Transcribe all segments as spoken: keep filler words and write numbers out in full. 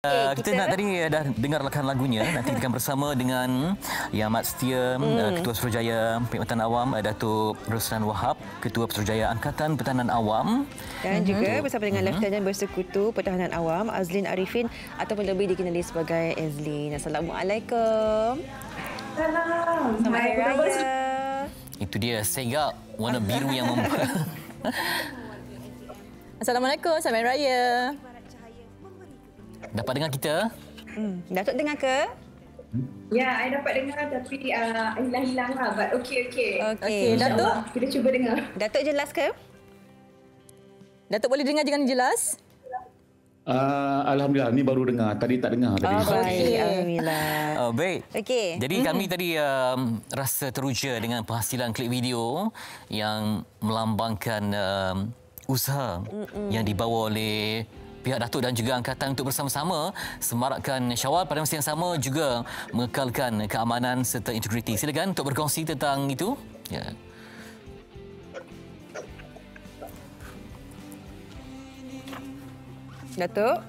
Uh, kita, kita nak tadi dah dengarkan lagunya. Nanti kita akan bersama dengan Yang Amat Setia, hmm. uh, Ketua Suruhjaya Perkhidmatan Awam, uh, Datuk Roslan Wahab, Ketua Suruhjaya Angkatan Pertahanan Awam. Dan hmm. juga bersama dengan hmm. Lieutenant Bersekutu Pertahanan Awam, Azlin Arifin ataupun lebih dikenali sebagai Azlin. Assalamualaikum. Salam. Selamat Hari Raya. Itu dia, segak warna biru yang mem... Assalamualaikum, selamat Hari Raya. Dapat dengar kita? Hmm. Datuk dengar ke? Ya, saya dapat dengar tapi uh, hilang-hilang lah. But okey, okey. Okey, Datuk. Kita cuba dengar. Datuk jelas ke? Datuk boleh dengar dengan jelas? Uh, Alhamdulillah, ni baru dengar. Tadi tak dengar. Tadi. Oh, baik. Okay. Alhamdulillah. Oh, baik. Okey. Jadi mm-hmm. kami tadi um, rasa teruja dengan penghasilan klip video yang melambangkan um, usaha mm-hmm. yang dibawa oleh pihak Datuk dan juga Angkatan untuk bersama-sama semarakkan Syawal pada masa yang sama juga mengekalkan keamanan serta integriti. Silakan untuk berkongsi tentang itu. Ya. Datuk.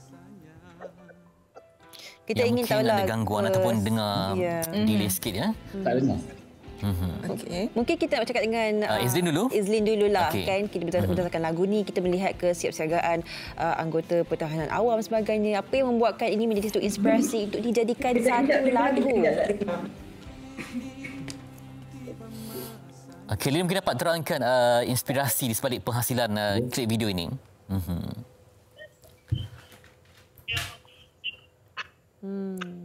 Kita yang ingin tahu lah ada gangguan ke... ataupun dengar yeah. delay mm-hmm. sikit ya. Tak dengar. Mm-hmm. Okay. Mungkin kita nak bercakap dengan uh, uh, Izlin dulu. Izlin dululah okay. kan. Kita berdasarkan mm-hmm. lagu ni, kita melihat kesiapsiagaan uh, anggota pertahanan awam sebagainya. Apa yang membuatkan ini menjadi satu inspirasi untuk dijadikan satu lagu? Okey, Lin mungkin dapat terangkan uh, inspirasi di sebalik penghasilan uh, klip video ini. Mm-hmm. Hmm.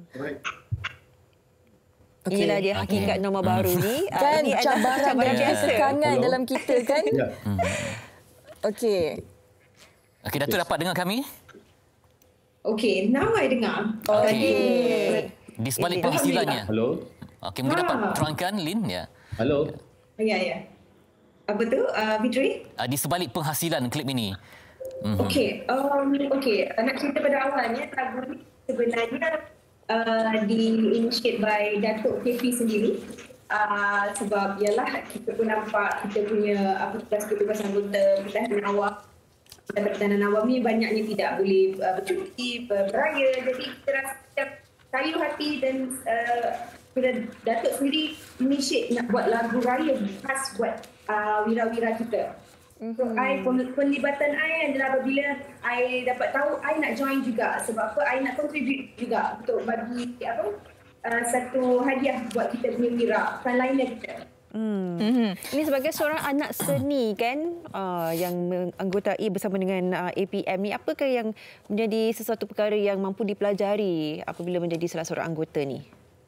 Okay. Inilah dia hakikat okay. nombor baru ni. Kan uh, cabaran dan kekangan Hello. dalam kita kan. Ya. Hmm. Okey. Okey, Datuk yes. dapat dengar kami? Okey, now I dengar. Okey. Okay. Di sebalik penghasilannya. Hello. Okey, mungkin dapat terangkan Lin ya. Hello. Ya, ya. Apa tu, uh, Fitri? Uh, di sebalik penghasilan klip ini. Mm-hmm. Okey, um, okey. Nak cerita pada awalnya, lagu ni sebenarnya Uh, di-initiate by Datuk K P sendiri uh, sebab ialah kita pun nampak kita punya apa tugas-tugas anggota pertahanan awam pertahanan awam ni banyaknya tidak boleh uh, bercuti, beraya, jadi kita rasa kayu hati dan uh, Datuk sendiri initiate nak buat lagu raya khas buat uh, wira-wira kita. So, I, penlibatan I adalah apabila I dapat tahu I nak join juga sebab apa I nak contribute juga untuk bagi apa uh, satu hadiah buat kita punya wira frontliner kita. Hmm. Mm-hmm. Ini sebagai seorang anak seni kan uh, yang menganggotai bersama dengan uh, A P M ni, apakah yang menjadi sesuatu perkara yang mampu dipelajari apabila menjadi salah seorang anggota ni?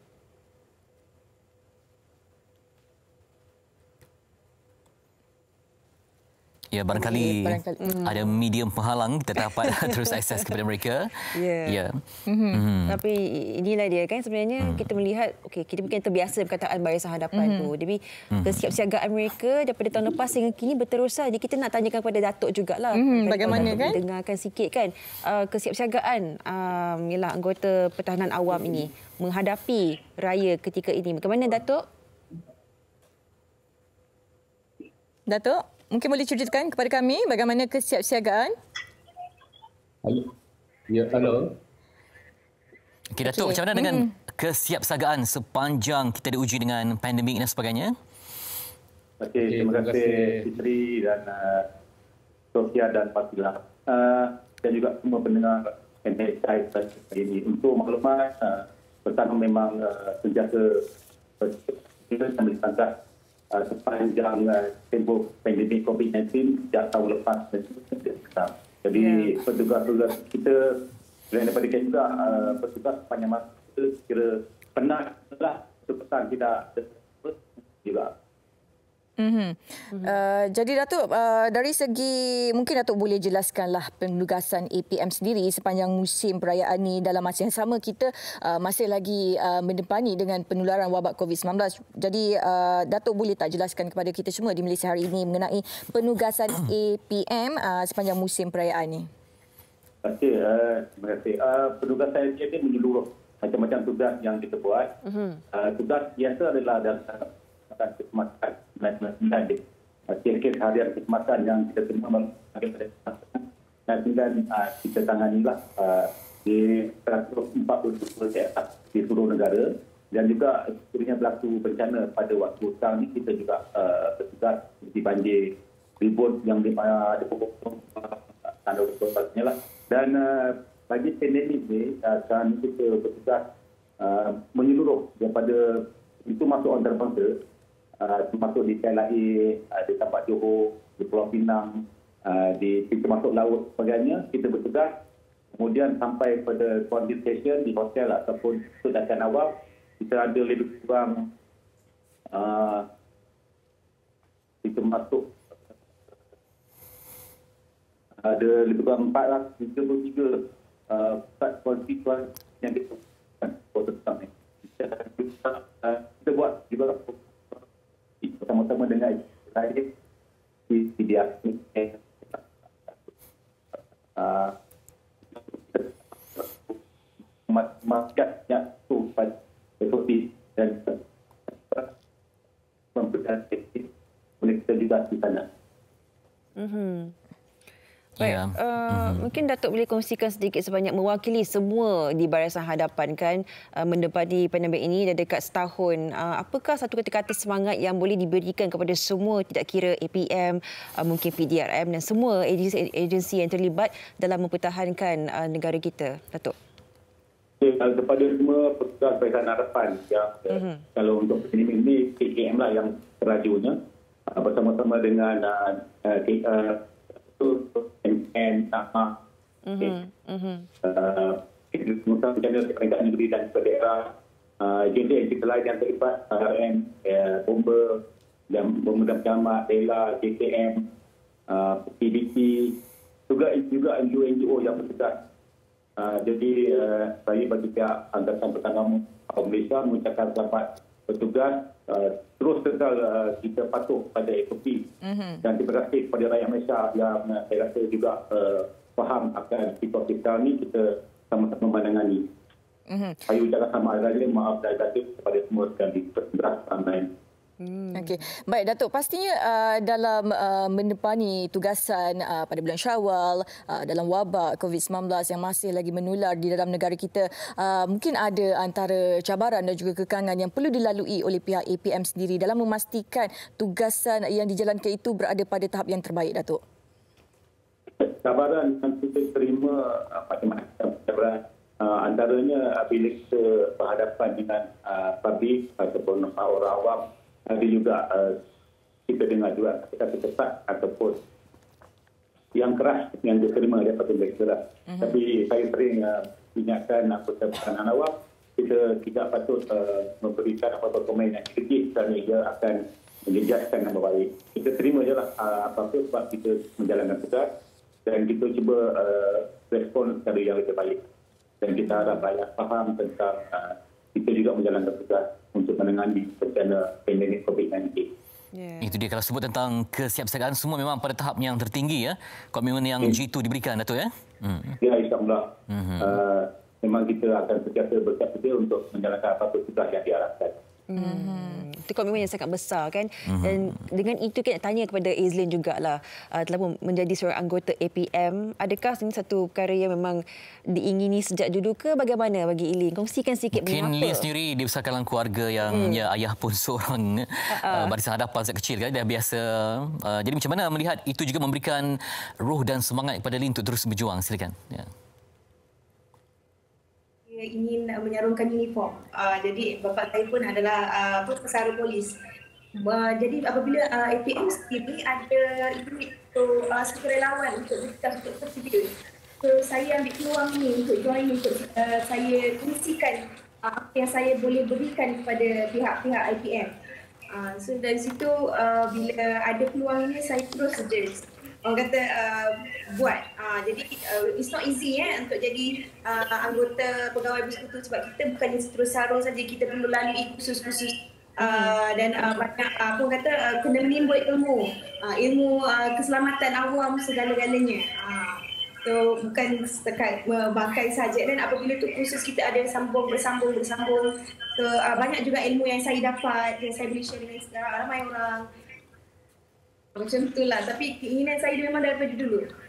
Ya, barangkali, barangkali. Mm. ada medium penghalang kita dapat terus akses kepada mereka. Ya. Yeah. Mm-hmm. Mm-hmm. Tapi inilah dia kan sebenarnya mm. kita melihat okey kita mungkin terbiasa perkataan barisan hadapan mm-hmm. tu. Tapi mm-hmm. kesiapsiagaan mereka daripada tahun lepas sehingga kini berterusan. Jadi kita nak tanyakan kepada Datuk jugalah. Mm-hmm. Bagaimana kan? Dengarkan sikit kan uh, kesiapsiagaan um, ialah anggota pertahanan awam ini menghadapi raya ketika ini. Bagaimana Datuk? Datuk? Mungkin boleh ceritakan kepada kami bagaimana kesiapsiagaan? Halo. Ya, halo. Okey, Datuk, okay. macam mana dengan hmm. kesiapsiagaan sepanjang kita diuji dengan pandemik dan sebagainya? Okey, terima kasih Fitri dan uh, Sofia dan Fatilah. Uh, dan juga semua pendengar N H I hari ini. Untuk maklumat, uh, pertama memang uh, sentiasa kita sambil tangkap Uh, sepanjang uh, tempoh pandemik COVID sembilan belas sejak tahun lepas. Jadi yeah. petugas-petugas kita daripada kita juga uh, petugas sepanjang masa kita kira penat lah sepesan tidak juga. Mm-hmm. Mm-hmm. Uh, jadi Datuk, uh, dari segi mungkin Datuk boleh jelaskanlah penugasan A P M sendiri sepanjang musim perayaan ini. Dalam masa yang sama kita uh, masih lagi uh, mendepani dengan penularan wabak COVID sembilan belas. Jadi uh, Datuk boleh tak jelaskan kepada kita semua di Malaysia hari ini mengenai penugasan A P M uh, sepanjang musim perayaan ini? Okey, uh, terima kasih. Uh, penugasan A P M ini menyeluruh macam-macam tugas yang kita buat. Mm-hmm. Uh, tugas biasa adalah dalam keselamatan sembilan kes-kes harian keselamatan yang kita terima daripada dan kemudian kita tanganilah di seratus empat puluh dua daerah di seluruh negara, dan juga sekiranya berlaku bencana pada waktu sekarang ini kita juga uh, bertugas seperti banjir, ribut yang di mana ada pokok tanda usaha lah. Dan uh, bagi pandemik ni uh, sekarang ini kita bertugas uh, menyeluruh daripada itu masuk antarabangsa, uh, termasuk di K L A, uh, di Tambak Johor, di Pulau Pinang, uh, di pintu masuk laut sebagainya, kita bertugas. Kemudian sampai pada quarantine station di hotel ataupun tindakan awal, kita ada lebih kurang uh, kita masuk ada lebih kurang empat ratus tiga puluh tiga pusat konstituen yang kita tentang ini. Kita buat juga bersama-sama dengan lain di dia masyarakat tu pada seperti dan memperhatikan boleh kita juga di sana. Mm-hmm. Baik, yeah. uh, mm-hmm. mungkin Datuk boleh kongsikan sedikit sebanyak mewakili semua di Barisan Hadapan kan uh, mendepati pandemik ini dah dekat setahun. Uh, apakah satu kata-kata semangat yang boleh diberikan kepada semua, tidak kira A P M, uh, mungkin P D R M dan semua agensi-agensi yang terlibat dalam mempertahankan uh, negara kita, Datuk? Okay, kepada semua petugas Barisan Hadapan yang mm-hmm. kalau untuk pandemik ini K K M lah yang terajunya uh, bersama-sama dengan uh, uh, uh, M N, T A M A, Pengusaha Bencana Kerajaan Negeri dan daerah, agensi kita lain yang terlibat, R M, Bomba, dan Bomba dan Camat, Dela, J K M, P B T, juga juga N G O N G O yang bertugas. Jadi saya bagi pihak Angkatan Pertahanan Malaysia mengucapkan selamat bertugas, uh, terus kekal uh, kita patuh pada S O P mm-hmm. dan terima kasih kepada rakyat Malaysia yang uh, saya rasa juga uh, faham akan situasi sekarang ini, kita sama-sama menangani. Mm-hmm. Saya ucapkan sama ada maaf dan batin kepada semua sekali bergerak ramai. Hmm. Okey, baik Datuk. Pastinya uh, dalam uh, menepani tugasan uh, pada bulan Syawal uh, dalam wabak covid sembilan belas yang masih lagi menular di dalam negara kita, uh, mungkin ada antara cabaran dan juga kekangan yang perlu dilalui oleh pihak A P M sendiri dalam memastikan tugasan yang dijalankan itu berada pada tahap yang terbaik, Datuk. Cabaran yang kita terima macam-macam cabaran. Uh, antaranya bila kita berhadapan dengan uh, publik ataupun orang awam, ada juga uh, kita dengar juga kata-kata tepat ataupun yang keras yang diterima daripada mereka. Uh-huh. Tapi saya sering uh, ingatkan anggota pertahanan awam, kita tidak patut uh, memberikan apa-apa komen yang kritis kerana ia akan menjejaskan nama baik. Kita terima je lah uh, apa-apa sebab kita menjalankan tugas dan kita cuba uh, respon secara yang lebih baik. Dan kita harap rakyat faham tentang uh, kita juga menjalankan tugas untuk menangani bencana pandemik covid sembilan belas. Yeah. Itu dia, kalau sebut tentang kesiapsiagaan semua memang pada tahap yang tertinggi ya. Komitmen yang hmm. G dua diberikan, Datuk ya. Hmm. Ya, insya-Allah. Hmm. Uh, memang kita akan sentiasa bersedia untuk menjalankan apa-apa tugas yang diarahkan. Hmm. Itu komitmen yang sangat besar kan. Hmm. Dan dengan itu kita nak tanya kepada Aizlin jugalah, uh, telah menjadi seorang anggota A P M, adakah ini satu perkara yang memang diingini sejak dulu ke bagaimana bagi Eileen? Kongsikan sikit mungkin mengapa. Eileen sendiri dibesarkan dalam keluarga yang hmm. ya, ayah pun seorang uh-uh. uh, Barisan Hadapan sejak kecil kan, dah biasa. Uh, jadi macam mana melihat itu juga memberikan ruh dan semangat kepada Eileen untuk terus berjuang? Silakan. Ya. Ingin menyarungkan uniform. Uh, jadi bapa saya pun adalah uh, pesara polis. Uh, jadi apabila uh, A P M sendiri ada itu uh, sukarelawan untuk kita untuk tersedia. So saya ambil peluang ini untuk join, untuk uh, saya kongsikan uh, apa yang saya boleh berikan kepada pihak-pihak A P M. Uh, so dari situ uh, bila ada peluang ini saya terus saja orang kata uh, buat. Uh, jadi uh, it's not easy eh untuk jadi uh, anggota pegawai bersekutu sebab kita bukannya terus sarung saja, kita perlu lalui kursus-kursus uh, dan uh, banyak uh, apa kata uh, kena menimbul ilmu, uh, ilmu uh, keselamatan awam segala-galanya. Uh, so bukan setakat memakai saja, dan apabila tu kursus kita ada sambung bersambung bersambung. So uh, banyak juga ilmu yang saya dapat, yang saya boleh share dengan ramai orang. Macam itulah, tapi keinginan saya memang daripada dulu.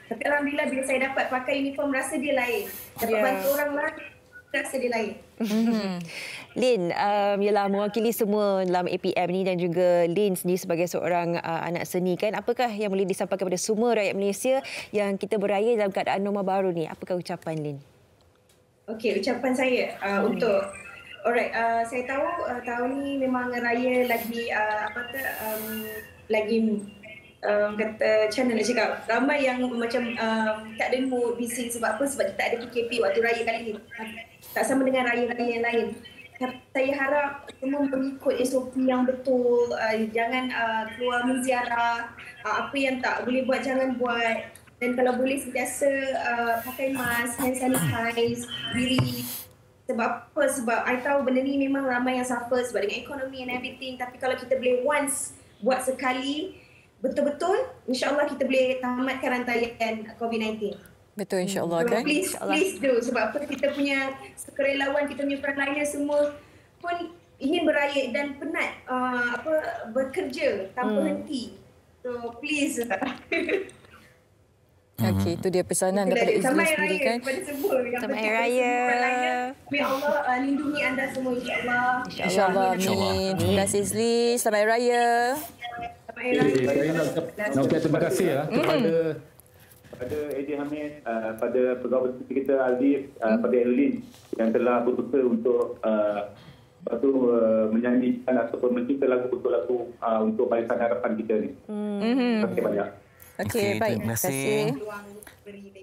Tapi alhamdulillah bila saya dapat pakai uniform, rasa dia lain. Dapat Ya. bantu orang lain, rasa dia lain. Lin, um, ialah mewakili semua dalam A P M ni dan juga Lin sendiri sebagai seorang uh, anak seni kan. Apakah yang boleh disampaikan kepada semua rakyat Malaysia yang kita beraya dalam keadaan norma baru ni? Apakah ucapan Lin? Okey, ucapan saya uh, hmm. untuk alright, uh, saya tahu uh, tahun ni memang raya lagi uh, apa tu um, lagi um, kata macam mana nak cakap, ramai yang macam um, tak ada mood, busy sebab apa? Sebab tak ada P K P waktu raya kali ni. Tak sama dengan raya-raya yang lain. Saya harap semua mengikut S O P yang betul, uh, jangan uh, keluar menziarah, uh, apa yang tak boleh buat jangan buat, dan kalau boleh sentiasa uh, pakai mask, hand sanitize diri. Sebab apa? Sebab I tahu benda ni memang ramai yang suffer sebab dengan ekonomi and everything, tapi kalau kita boleh once buat sekali betul-betul, insya-Allah kita boleh tamatkan rantaian COVID sembilan belas. Betul, insya-Allah So, kan. please, please do. Sebab apa, kita punya sukarelawan, kita punya frontliner semua pun ingin beraya dan penat uh, apa bekerja tanpa hmm. henti. So please. Okey, itu dia pesanan Kita daripada Izli Selamat sendiri Raya kan. kepada semua. Yang Selamat penting Raya. kepada semua frontliner. May Allah uh, lindungi anda semua, insya-Allah. InsyaAllah. InsyaAllah. Amin. Terima kasih Izli. Selamat Raya. Selamat Hari Eh, Raya. saya nak ucap- nak ucap terima kasih ya kepada Pada A J Hamid, uh, pada pegawai seperti kita Alif, uh, pada Erlin yang telah berusaha untuk uh, lepas tu uh, menyanyikan ataupun mencipta lagu untuk lagu uh, untuk barisan harapan kita ni. Mm-hmm. Terima kasih banyak. Okey, Okey, baik. terima kasih. Peluang beri